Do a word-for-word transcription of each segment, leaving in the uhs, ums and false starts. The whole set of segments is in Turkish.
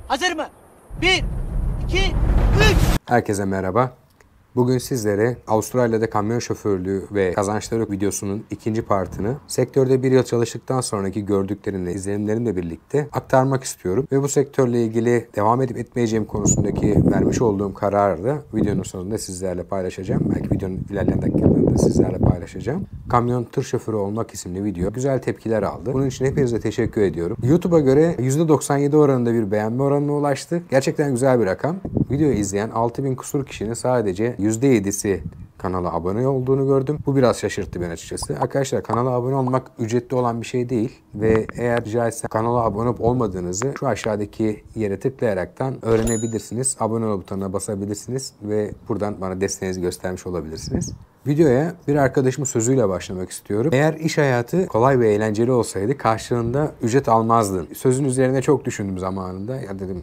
Hazır mı? Bir, iki, üç. Herkese merhaba. Bugün sizlere Avustralya'da kamyon şoförlüğü ve kazançları videosunun ikinci partını sektörde bir yıl çalıştıktan sonraki gördüklerimle, izlenimlerimle birlikte aktarmak istiyorum. Ve bu sektörle ilgili devam edip etmeyeceğim konusundaki vermiş olduğum kararı da videonun sonunda sizlerle paylaşacağım. Belki videonun ilerleyen dakikalarında sizlerle paylaşacağım. Kamyon tır şoförü olmak isimli video güzel tepkiler aldı. Bunun için hepinize teşekkür ediyorum. YouTube'a göre yüzde doksan yedi oranında bir beğenme oranına ulaştı. Gerçekten güzel bir rakam. Videoyu izleyen altı bin kusur kişinin sadece yüzde yedisi kanala abone olduğunu gördüm. Bu biraz şaşırttı beni açıkçası. Arkadaşlar, kanala abone olmak ücretli olan bir şey değil ve eğer rica etsem kanala abone olup olmadığınızı şu aşağıdaki yere tıklayaraktan öğrenebilirsiniz. Abone ol butonuna basabilirsiniz ve buradan bana desteğinizi göstermiş olabilirsiniz. Videoya bir arkadaşımın sözüyle başlamak istiyorum. Eğer iş hayatı kolay ve eğlenceli olsaydı karşılığında ücret almazdın. Sözün üzerine çok düşündüm zamanında. Ya dedim,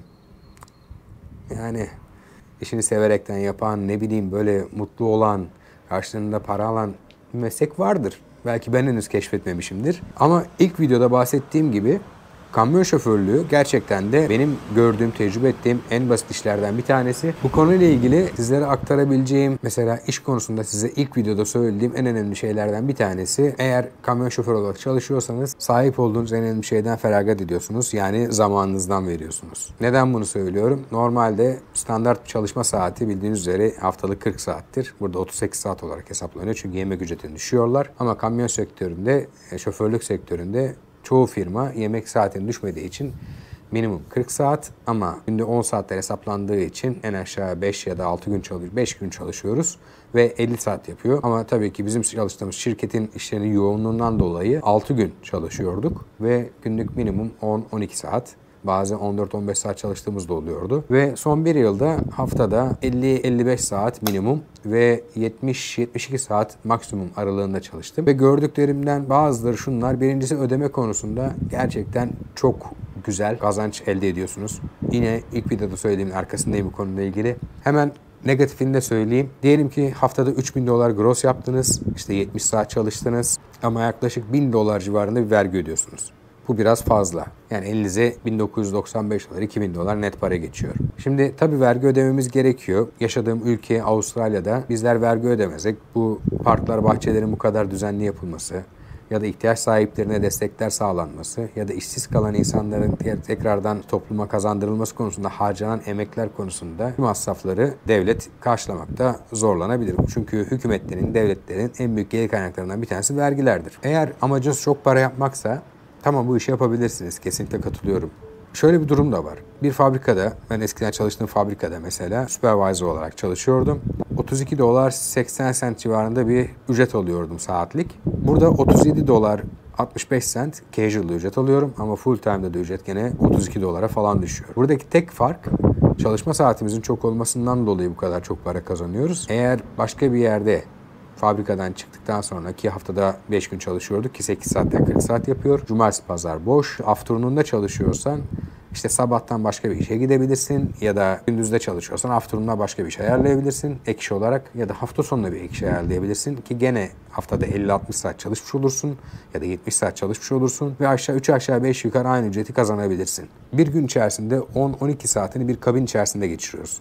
yani işini severekten yapan, ne bileyim böyle mutlu olan, karşılığında para alan bir meslek vardır. Belki ben henüz keşfetmemişimdir. Ama ilk videoda bahsettiğim gibi kamyon şoförlüğü gerçekten de benim gördüğüm, tecrübe ettiğim en basit işlerden bir tanesi. Bu konuyla ilgili sizlere aktarabileceğim, mesela iş konusunda size ilk videoda söylediğim en önemli şeylerden bir tanesi, eğer kamyon şoförü olarak çalışıyorsanız sahip olduğunuz en önemli şeyden feragat ediyorsunuz. Yani zamanınızdan veriyorsunuz. Neden bunu söylüyorum? Normalde standart çalışma saati bildiğiniz üzere haftalık kırk saattir. Burada otuz sekiz saat olarak hesaplanıyor çünkü yemek ücretini düşüyorlar. Ama kamyon sektöründe, şoförlük sektöründe çoğu firma yemek saatinin düşmediği için minimum kırk saat ama günde on saatler hesaplandığı için en aşağı beş ya da altı gün çalışıyoruz. beş gün çalışıyoruz ve elli saat yapıyor. Ama tabii ki bizim çalıştığımız şirketin işlerinin yoğunluğundan dolayı altı gün çalışıyorduk ve günlük minimum on on iki saat. Bazen on dört on beş saat çalıştığımız da oluyordu. Ve son bir yılda haftada elli elli beş saat minimum ve yetmiş yetmiş iki saat maksimum aralığında çalıştım. Ve gördüklerimden bazıları şunlar. Birincisi, ödeme konusunda gerçekten çok güzel kazanç elde ediyorsunuz. Yine ilk videoda söylediğimin arkasındayım bu konuyla ilgili. Hemen negatifini de söyleyeyim. Diyelim ki haftada üç bin dolar gross yaptınız. İşte yetmiş saat çalıştınız. Ama yaklaşık bin dolar civarında bir vergi ödüyorsunuz. Bu biraz fazla. Yani elinize bin dokuz yüz doksan beş dolar, iki bin dolar net para geçiyor. Şimdi tabii vergi ödememiz gerekiyor. Yaşadığım ülke Avustralya'da bizler vergi ödemezsek bu parklar, bahçelerin bu kadar düzenli yapılması ya da ihtiyaç sahiplerine destekler sağlanması ya da işsiz kalan insanların tekrardan topluma kazandırılması konusunda harcanan emekler konusunda masrafları devlet karşılamakta zorlanabilir. Çünkü hükümetlerin, devletlerin en büyük gelir kaynaklarından bir tanesi vergilerdir. Eğer amacınız çok para yapmaksa tamam, bu işi yapabilirsiniz. Kesinlikle katılıyorum. Şöyle bir durum da var. Bir fabrikada, ben eskiden çalıştığım fabrikada mesela supervisor olarak çalışıyordum. otuz iki dolar seksen sent civarında bir ücret alıyordum saatlik. Burada otuz yedi dolar altmış beş sent casual ücret alıyorum ama full time'da da ücret gene otuz iki dolara falan düşüyor. Buradaki tek fark, çalışma saatimizin çok olmasından dolayı bu kadar çok para kazanıyoruz. Eğer başka bir yerde fabrikadan çıktıktan sonraki haftada beş gün çalışıyorduk ki sekiz saatten kırk saat yapıyor. Cumartesi pazar boş. Afternoon'da çalışıyorsan işte sabahtan başka bir işe gidebilirsin ya da gündüzde çalışıyorsan afternoon'da başka bir iş ayarlayabilirsin ek iş olarak ya da hafta sonunda bir ek iş ayarlayabilirsin ki gene haftada elli altmış saat çalışmış olursun ya da yetmiş saat çalışmış olursun ve aşağı üç aşağı beş yukarı aynı ücreti kazanabilirsin. Bir gün içerisinde on on iki saatini bir kabin içerisinde geçiriyorsun.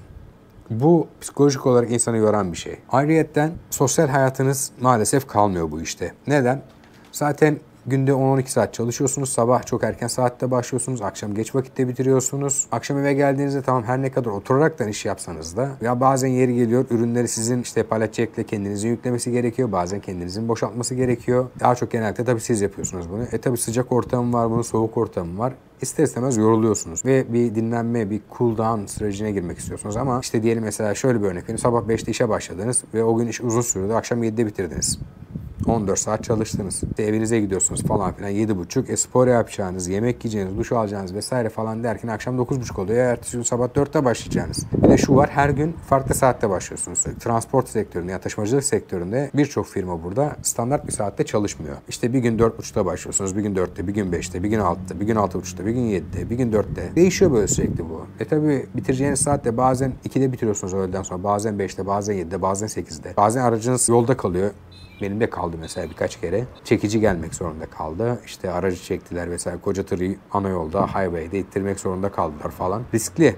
Bu psikolojik olarak insanı yoran bir şey. Ayrıyetten sosyal hayatınız maalesef kalmıyor bu işte. Neden? Zaten günde on on iki saat çalışıyorsunuz. Sabah çok erken saatte başlıyorsunuz. Akşam geç vakitte bitiriyorsunuz. Akşam eve geldiğinizde tamam her ne kadar oturaraktan iş yapsanız da ya bazen yeri geliyor ürünleri sizin işte palet jack'le kendinizin yüklemesi gerekiyor. Bazen kendinizin boşaltması gerekiyor. Daha çok genelde tabii siz yapıyorsunuz bunu. E tabii sıcak ortamı var, bunun soğuk ortamı var. İster istemez yoruluyorsunuz ve bir dinlenme, bir cool down sürecine girmek istiyorsunuz ama işte diyelim mesela şöyle bir örnek vereyim. Sabah beşte işe başladınız ve o gün iş uzun sürdü. Akşam yedide bitirdiniz. on dört saat çalıştınız. İşte evinize gidiyorsunuz falan filan yedi buçuk. E spor yapacağınız, yemek yiyeceğiniz, duş alacağınız vesaire falan derken akşam dokuz buçuk oluyor. Ertesi gün sabah dörtte başlayacaksınız. Bir de şu var, her gün farklı saatte başlıyorsunuz. Transport sektöründe ya taşımacılık sektöründe birçok firma burada standart bir saatte çalışmıyor. İşte bir gün dört buçukta başlıyorsunuz, bir gün dörtte, bir gün beşte, bir gün altıda, bir gün altı buçukta, bir gün yedide, bir gün dörtte. Değişiyor böyle sürekli bu. E tabi bitireceğiniz saatte bazen ikide bitiriyorsunuz öğleden sonra. Bazen beşte, bazen yedide, bazen sekizde. Bazen aracınız yolda kalıyor. Benim de kaldı mesela birkaç kere. Çekici gelmek zorunda kaldı. İşte aracı çektiler vesaire. Koca tırı ana yolda, highway'de ittirmek zorunda kaldılar falan. Riskli.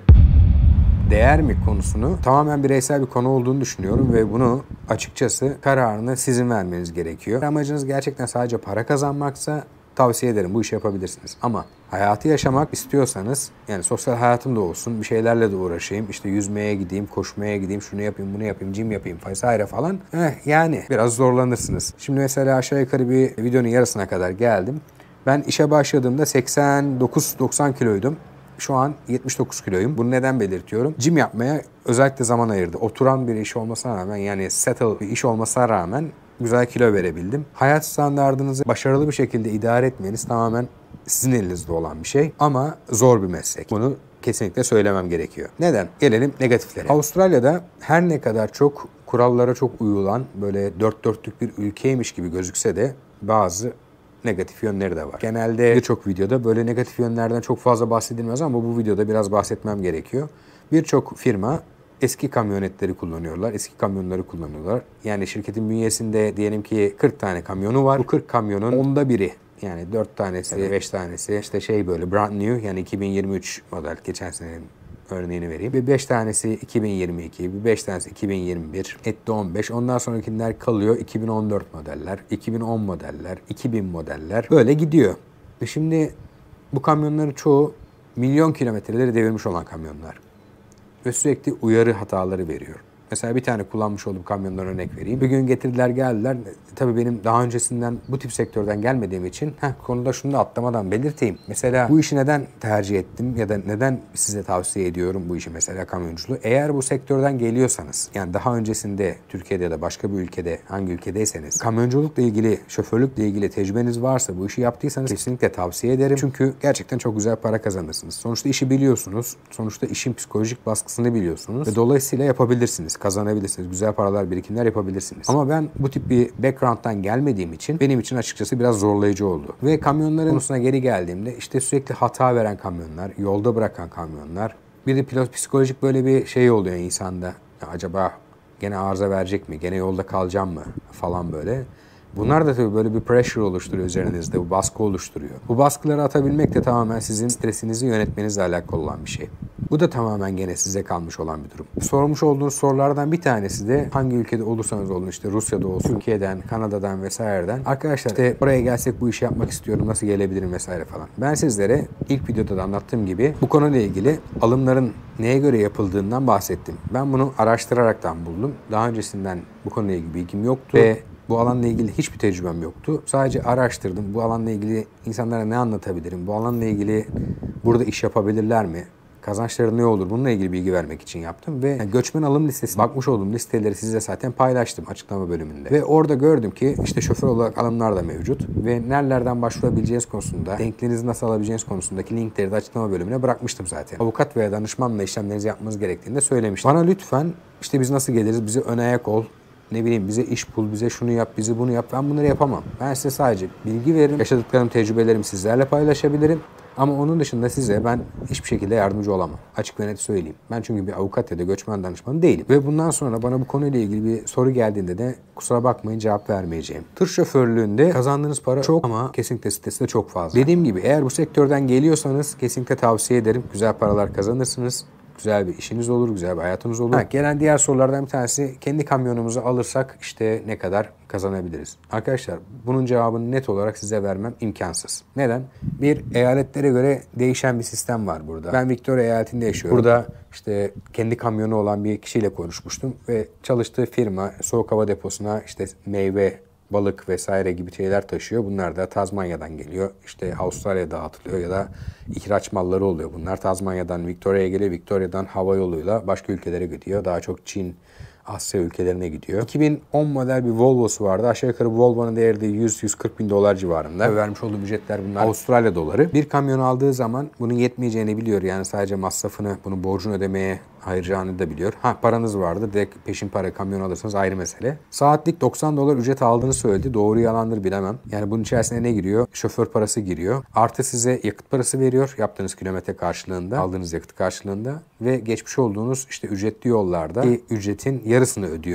Değer mi konusunu tamamen bireysel bir konu olduğunu düşünüyorum ve bunu açıkçası kararını sizin vermeniz gerekiyor. Amacınız gerçekten sadece para kazanmaksa tavsiye ederim, bu işi yapabilirsiniz. Ama hayatı yaşamak istiyorsanız, yani sosyal hayatım da olsun, bir şeylerle de uğraşayım, işte yüzmeye gideyim, koşmaya gideyim, şunu yapayım, bunu yapayım, gym yapayım vesaire falan. Eh, yani biraz zorlanırsınız. Şimdi mesela aşağı yukarı bir videonun yarısına kadar geldim. Ben işe başladığımda seksen dokuz doksan kiloydum. Şu an yetmiş dokuz kiloyum. Bunu neden belirtiyorum? Gym yapmaya özellikle zaman ayırdı. Oturan bir iş olmasına rağmen, yani settle bir iş olmasına rağmen güzel kilo verebildim. Hayat standardınızı başarılı bir şekilde idare etmeniz tamamen sizin elinizde olan bir şey. Ama zor bir meslek. Bunu kesinlikle söylemem gerekiyor. Neden? Gelelim negatiflere. Avustralya'da her ne kadar çok kurallara çok uyulan, böyle dört dörtlük bir ülkeymiş gibi gözükse de bazı negatif yönleri de var. Genelde birçok videoda böyle negatif yönlerden çok fazla bahsedilmez ama bu videoda biraz bahsetmem gerekiyor. Birçok firma eski kamyonetleri kullanıyorlar, eski kamyonları kullanıyorlar. Yani şirketin bünyesinde diyelim ki kırk tane kamyonu var. Bu kırk kamyonun onda biri, yani dört tanesi, beş tanesi işte şey böyle brand new, yani iki bin yirmi üç model, geçen senenin örneğini vereyim. Bir beş tanesi iki bin yirmi iki, bir beş tanesi iki bin yirmi bir, etti on beş. Ondan sonrakiler kalıyor iki bin on dört modeller, iki bin on modeller, iki bin modeller. Böyle gidiyor. Ve şimdi bu kamyonların çoğu milyon kilometreleri devirmiş olan kamyonlar. Ve sürekli uyarı hataları veriyor. Mesela bir tane kullanmış olduğum kamyondan örnek vereyim. Bir gün getirdiler, geldiler. Tabii benim daha öncesinden bu tip sektörden gelmediğim için heh, konuda şunu da atlamadan belirteyim. Mesela bu işi neden tercih ettim ya da neden size tavsiye ediyorum bu işi, mesela kamyonculuğu? Eğer bu sektörden geliyorsanız, yani daha öncesinde Türkiye'de ya da başka bir ülkede, hangi ülkedeyseniz, kamyonculukla ilgili, şoförlükle ilgili tecrübeniz varsa, bu işi yaptıysanız kesinlikle tavsiye ederim. Çünkü gerçekten çok güzel para kazanırsınız. Sonuçta işi biliyorsunuz. Sonuçta işin psikolojik baskısını biliyorsunuz. Ve dolayısıyla yapabilirsiniz. Kazanabilirsiniz. Güzel paralar, birikimler yapabilirsiniz. Ama ben bu tip bir background'dan gelmediğim için benim için açıkçası biraz zorlayıcı oldu. Ve kamyonların konusuna geri geldiğimde işte sürekli hata veren kamyonlar, yolda bırakan kamyonlar. Bir de pilot psikolojik böyle bir şey oluyor insanda. Ya acaba gene arıza verecek mi? Gene yolda kalacağım mı? Falan böyle. Bunlar da tabii böyle bir pressure oluşturuyor üzerinizde, bu baskı oluşturuyor. Bu baskıları atabilmek de tamamen sizin stresinizi yönetmenizle alakalı olan bir şey. Bu da tamamen gene size kalmış olan bir durum. Sormuş olduğunuz sorulardan bir tanesi de hangi ülkede olursanız olun, işte Rusya'da olsun, Türkiye'den, Kanada'dan vesaireden. Arkadaşlar işte buraya gelsek bu işi yapmak istiyorum, nasıl gelebilirim vesaire falan. Ben sizlere ilk videoda da anlattığım gibi bu konuyla ilgili alımların neye göre yapıldığından bahsettim. Ben bunu araştıraraktan buldum. Daha öncesinden bu konuyla ilgili bilgim yoktu ve bu alanla ilgili hiçbir tecrübem yoktu. Sadece araştırdım. Bu alanla ilgili insanlara ne anlatabilirim? Bu alanla ilgili burada iş yapabilirler mi? Kazançları ne olur? Bununla ilgili bilgi vermek için yaptım ve yani göçmen alım listesi, bakmış olduğum listeleri size zaten paylaştım açıklama bölümünde. Ve orada gördüm ki işte şoför olarak alımlar da mevcut ve nerelerden başvurabileceğiniz konusunda, denkliğinizi nasıl alabileceğiniz konusundaki linkleri de açıklama bölümüne bırakmıştım zaten. Avukat veya danışmanla işlemlerinizi yapmanız gerektiğini de söylemiştim. Bana lütfen işte biz nasıl geliriz, bize ön ayak ol, ne bileyim bize iş bul, bize şunu yap, bize bunu yap. Ben bunları yapamam. Ben size sadece bilgi veririm. Yaşadıklarım, tecrübelerimi sizlerle paylaşabilirim. Ama onun dışında size ben hiçbir şekilde yardımcı olamam. Açık ve net söyleyeyim. Ben çünkü bir avukat ya da göçmen danışmanı değilim. Ve bundan sonra bana bu konuyla ilgili bir soru geldiğinde de kusura bakmayın cevap vermeyeceğim. Tır şoförlüğünde kazandığınız para çok ama kesinlikle stresi de çok fazla. Dediğim gibi eğer bu sektörden geliyorsanız kesinlikle tavsiye ederim. Güzel paralar kazanırsınız. Güzel bir işiniz olur, güzel bir hayatınız olur. Ha, gelen diğer sorulardan bir tanesi, kendi kamyonumuzu alırsak işte ne kadar kazanabiliriz? Arkadaşlar bunun cevabını net olarak size vermem imkansız. Neden? Bir, eyaletlere göre değişen bir sistem var burada. Ben Victoria eyaletinde yaşıyorum. Burada işte kendi kamyonu olan bir kişiyle konuşmuştum ve çalıştığı firma soğuk hava deposuna işte meyve, balık vesaire gibi şeyler taşıyor. Bunlar da Tazmanya'dan geliyor. İşte Avustralya'ya dağıtılıyor ya da ihraç malları oluyor. Bunlar Tazmanya'dan Victoria'ya geliyor. Victoria'dan hava yoluyla başka ülkelere gidiyor. Daha çok Çin, Asya ülkelerine gidiyor. iki bin on model bir Volvo'su vardı. Aşağı yukarı Volvo'nun değeri de yüz yüz kırk bin dolar civarında. Ve vermiş olduğu ücretler bunlar Avustralya doları. Bir kamyon aldığı zaman bunun yetmeyeceğini biliyor. Yani sadece masrafını, bunun borcunu ödemeye ayıracağını da biliyor. Ha, paranız vardı. Direkt peşin para kamyon alırsanız ayrı mesele. Saatlik doksan dolar ücret aldığını söyledi. Doğru yalandır bilemem. Yani bunun içerisine ne giriyor? Şoför parası giriyor. Artı size yakıt parası veriyor. Yaptığınız kilometre karşılığında, aldığınız yakıt karşılığında ve geçmiş olduğunuz işte ücretli yollarda ücretin yarısını ödüyor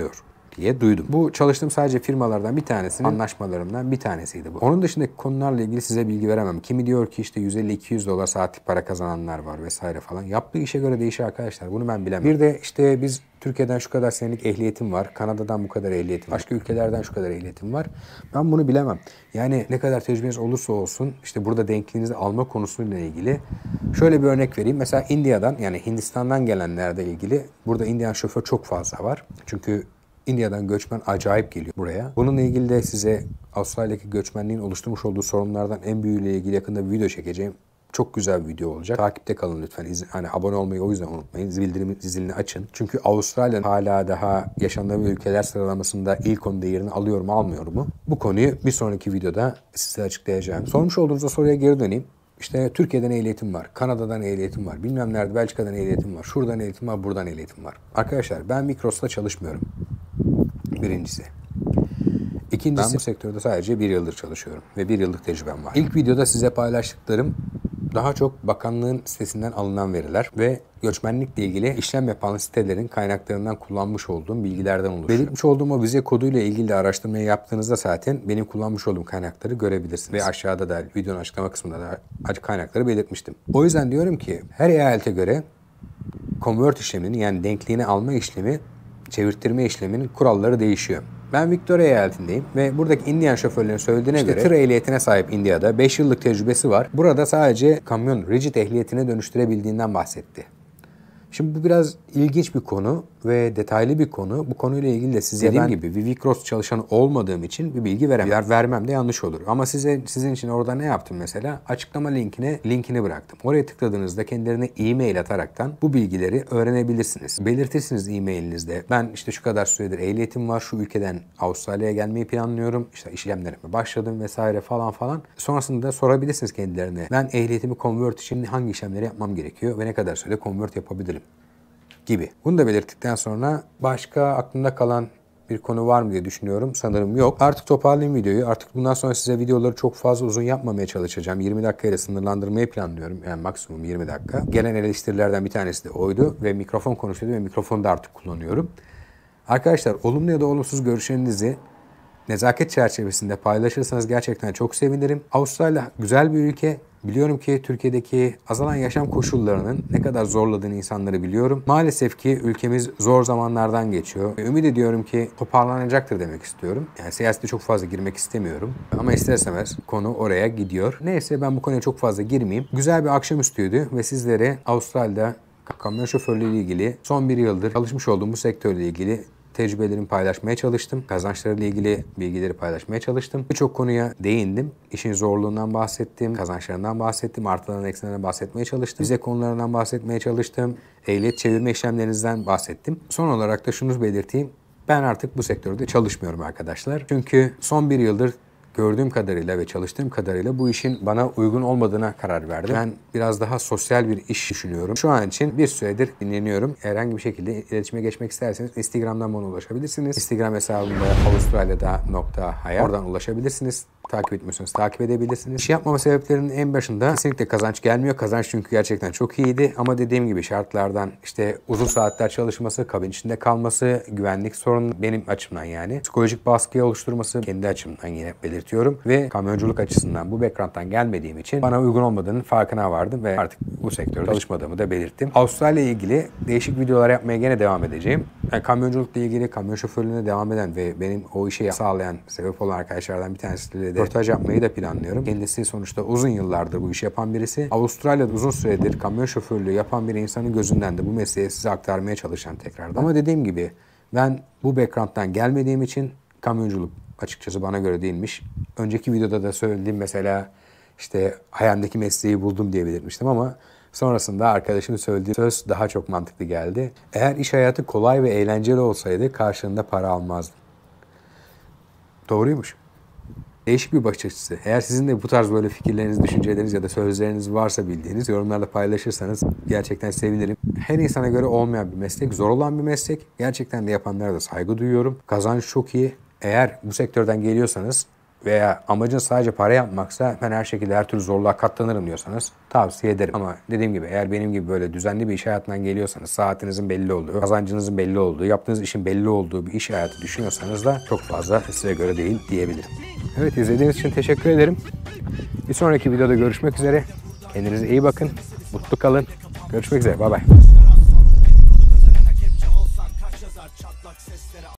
diye duydum. Bu çalıştığım sadece firmalardan bir tanesinin anlaşmalarımdan bir tanesiydi bu. Onun dışındaki konularla ilgili size bilgi veremem. Kimi diyor ki işte yüz elli iki yüz dolar saatlik para kazananlar var vesaire falan. Yaptığı işe göre değişiyor arkadaşlar. Bunu ben bilemem. Bir de işte biz Türkiye'den şu kadar senelik ehliyetim var. Kanada'dan bu kadar ehliyetim var. Başka ülkelerden şu kadar ehliyetim var. Ben bunu bilemem. Yani ne kadar tecrübeniz olursa olsun işte burada denkliğinizi alma konusuyla ilgili şöyle bir örnek vereyim. Mesela India'dan yani Hindistan'dan gelenlerle ilgili burada Indian şoför çok fazla var. Çünkü India'dan göçmen acayip geliyor buraya. Bununla ilgili de size Avustralya'daki göçmenliğin oluşturmuş olduğu sorunlardan en büyüğüyle ilgili yakında bir video çekeceğim. Çok güzel bir video olacak. Takipte kalın lütfen. İzin, hani abone olmayı o yüzden unutmayın. Bildirim zilini açın. Çünkü Avustralya hala daha yaşanabilir ülkeler sıralamasında ilk onda yerini alıyor mu almıyor mu? Bu konuyu bir sonraki videoda size açıklayacağım. Sormuş olduğunuz soruya geri döneyim. İşte Türkiye'den ehliyetim var, Kanada'dan ehliyetim var, bilmem nerede Belçika'dan ehliyetim var, şuradan ehliyetim var, buradan ehliyetim var. Arkadaşlar ben Mikros'ta çalışmıyorum. Birincisi. İkincisi ben bu sektörde sadece bir yıldır çalışıyorum ve bir yıllık tecrübem var. İlk videoda size paylaştıklarım daha çok bakanlığın sitesinden alınan veriler ve göçmenlikle ilgili işlem yapan sitelerin kaynaklarından kullanmış olduğum bilgilerden oluşuyor. Belirtmiş olduğum o vize koduyla ilgili de araştırmayı yaptığınızda zaten benim kullanmış olduğum kaynakları görebilirsiniz. Ve aşağıda da videonun açıklama kısmında da kaynakları belirtmiştim. O yüzden diyorum ki her eyalete göre convert işleminin yani denkliğini alma işlemi, çevirttirme işleminin kuralları değişiyor. Ben Victoria eyaletindeyim ve buradaki Indian şoförlerin söylediğine işte göre tır ehliyetine sahip India'da beş yıllık tecrübesi var. Burada sadece kamyon rigid ehliyetine dönüştürebildiğinden bahsetti. Şimdi bu biraz ilginç bir konu ve detaylı bir konu. Bu konuyla ilgili de size dediğim gibi Vivicross çalışanı olmadığım için bir bilgi veremem. Yer vermem de yanlış olur. Ama size sizin için orada ne yaptım mesela? Açıklama linkine linkini bıraktım. Oraya tıkladığınızda kendilerine e-mail ataraktan bu bilgileri öğrenebilirsiniz. Belirtirsiniz e-mailinizde. Ben işte şu kadar süredir ehliyetim var. Şu ülkeden Avustralya'ya gelmeyi planlıyorum. İşte işlemlerime başladım vesaire falan falan. Sonrasında da sorabilirsiniz kendilerine. Ben ehliyetimi convert için hangi işlemleri yapmam gerekiyor ve ne kadar sürede convert yapabilirim gibi. Bunu da belirttikten sonra başka aklımda kalan bir konu var mı diye düşünüyorum. Sanırım yok. Artık toparlayayım videoyu. Artık bundan sonra size videoları çok fazla uzun yapmamaya çalışacağım. yirmi dakikayla sınırlandırmayı planlıyorum. Yani maksimum yirmi dakika. Gelen eleştirilerden bir tanesi de oydu. Ve mikrofon konuşuyordu ve mikrofonu da artık kullanıyorum. Arkadaşlar olumlu ya da olumsuz görüşlerinizi nezaket çerçevesinde paylaşırsanız gerçekten çok sevinirim. Avustralya güzel bir ülke. Biliyorum ki Türkiye'deki azalan yaşam koşullarının ne kadar zorladığını insanları biliyorum. Maalesef ki ülkemiz zor zamanlardan geçiyor. Ümit ediyorum ki toparlanacaktır demek istiyorum. Yani siyasete çok fazla girmek istemiyorum. Ama ister istemez konu oraya gidiyor. Neyse ben bu konuya çok fazla girmeyeyim. Güzel bir akşamüstüydü ve sizlere Avustralya'da kamyon şoförlüğü ile ilgili son bir yıldır çalışmış olduğum bu sektörle ilgili tecrübelerimi paylaşmaya çalıştım. Kazançlarıyla ilgili bilgileri paylaşmaya çalıştım. Birçok konuya değindim. İşin zorluğundan bahsettim. Kazançlarından bahsettim. Artılarından eksilerinden bahsetmeye çalıştım. Vize konularından bahsetmeye çalıştım. Ehliyet çevirme işlemlerinizden bahsettim. Son olarak da şunu belirteyim. Ben artık bu sektörde çalışmıyorum arkadaşlar. Çünkü son bir yıldır gördüğüm kadarıyla ve çalıştığım kadarıyla bu işin bana uygun olmadığına karar verdim. Ben biraz daha sosyal bir iş düşünüyorum. Şu an için bir süredir dinleniyorum. Herhangi bir şekilde iletişime geçmek isterseniz Instagram'dan bana ulaşabilirsiniz. Instagram hesabımda avustralyada nokta hayat. Oradan ulaşabilirsiniz. Takip etmiyorsanız takip edebilirsiniz. İş yapmama sebeplerinin en başında kesinlikle kazanç gelmiyor. Kazanç çünkü gerçekten çok iyiydi. Ama dediğim gibi şartlardan işte uzun saatler çalışması, kabin içinde kalması, güvenlik sorunu benim açımdan yani. Psikolojik baskıyı oluşturması kendi açımdan yine belirtiyorum. Ve kamyonculuk açısından bu background'dan gelmediğim için bana uygun olmadığının farkına vardım ve artık bu sektörde çalışmadığımı da belirttim. Avustralya ile ilgili değişik videolar yapmaya gene devam edeceğim. Yani kamyonculukla ilgili kamyon şoförlüğüne devam eden ve benim o işi sağlayan sebep olan arkadaşlardan bir tanesiyle de röportaj yapmayı da planlıyorum. Kendisi sonuçta uzun yıllardır bu işi yapan birisi. Avustralya'da uzun süredir kamyon şoförlüğü yapan bir insanın gözünden de bu mesleği size aktarmaya çalışan tekrardan. Ama dediğim gibi ben bu background'dan gelmediğim için kamyonculuk açıkçası bana göre değilmiş. Önceki videoda da söylediğim mesela işte hayalimdeki mesleği buldum diye belirtmiştim ama sonrasında arkadaşımın söylediği söz daha çok mantıklı geldi. Eğer iş hayatı kolay ve eğlenceli olsaydı karşılığında para almazdım. Doğruymuş. Değişik bir bakış açısı. Eğer sizin de bu tarz böyle fikirleriniz, düşünceleriniz ya da sözleriniz varsa bildiğiniz yorumlarla paylaşırsanız gerçekten sevinirim. Her insana göre olmayan bir meslek, zor olan bir meslek. Gerçekten de yapanlara da saygı duyuyorum. Kazanç çok iyi. Eğer bu sektörden geliyorsanız veya amacın sadece para yapmaksa ben her şekilde her türlü zorluğa katlanırım diyorsanız tavsiye ederim. Ama dediğim gibi eğer benim gibi böyle düzenli bir iş hayatından geliyorsanız, saatinizin belli olduğu, kazancınızın belli olduğu, yaptığınız işin belli olduğu bir iş hayatı düşünüyorsanız da çok fazla size göre değil diyebilirim. Evet, izlediğiniz için teşekkür ederim. Bir sonraki videoda görüşmek üzere. Kendinize iyi bakın. Mutlu kalın. Görüşmek üzere. Bay bay.